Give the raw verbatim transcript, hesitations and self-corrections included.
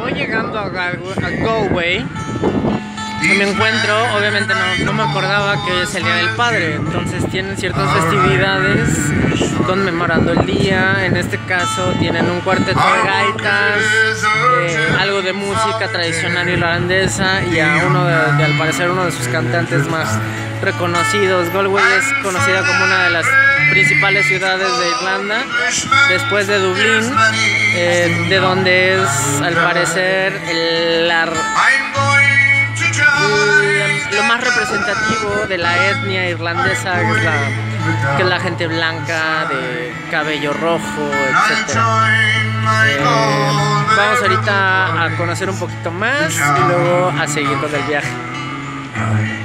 Voy llegando a, Gal- a Galway y me encuentro, obviamente no, no me acordaba que hoy es el Día del Padre, entonces tienen ciertas festividades conmemorando el día. En este caso tienen un cuarteto de gaitas, eh, algo de música tradicional irlandesa y a uno de, de, al parecer uno de sus cantantes más reconocidos. Galway es conocida como una de las principales ciudades de Irlanda, después de Dublín, eh, de donde es al parecer el, la, lo más representativo de la etnia irlandesa, que es la, que es la gente blanca de cabello rojo, etcétera. Eh, vamos ahorita a conocer un poquito más y luego a seguir con el viaje.